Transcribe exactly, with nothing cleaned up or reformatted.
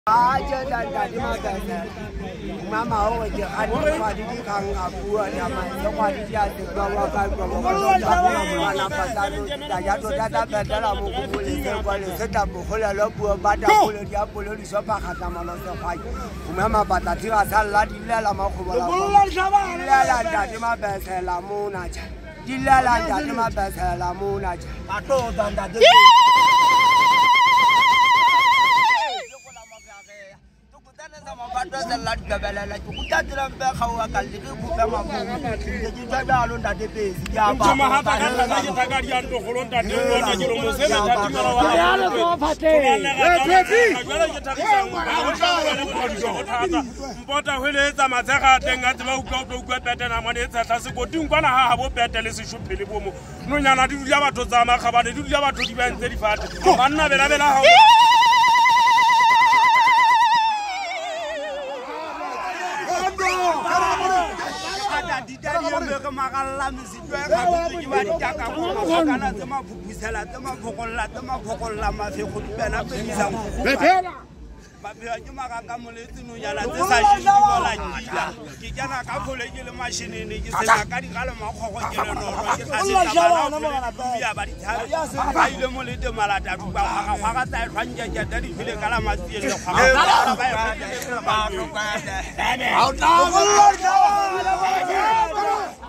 Aja dan tadi Mapesela. Mama oh je anu madi di kang aku ada mai madi dia de bawa kan bawa mana pasal daya tu data bedala mu boleh boleh sedap boleh lo buat pada boleh dia boleh di sofa kata malam sofa. Mama pada dia salah di dalam aku bola. Dilala tadi Mapesela mu naja. Dilala tadi Mapesela mu naja. Atau dan tadi Salat gabala la kuta dalam bakhawa kalli ku bama ku ji da alon da debe ya ba kuma hata kala da ta gari an do kolon da de lo da jiro mo sele da ti mara wa ya lo ko fate e pepi gala je ta ka mpota hwele tsa matsaga tenga tsa ba u ka u ka peta na mane tsa tsa se go tingwana ha ha bo peta le se shuphele bo mo no nyana di dula batho tsa makhabane di dula batho di ba ntse di fate banna bela bela ha Magalam si dua kamu jiwa di cakap karena cuma Phephela cuma Phephela cuma Phephela masih kutuban apa misal Phephela Mapesela cuma kamu lihat nu jalan sesasi di bola gila kita nak kamu lagi le mesin ini kita kali kalau mau kau jalan orang kita kasih kabar ya bari cari ayo le mulai de malah daru bawa kakak saya panjang jadi pilih kalau masih le kakak baru baru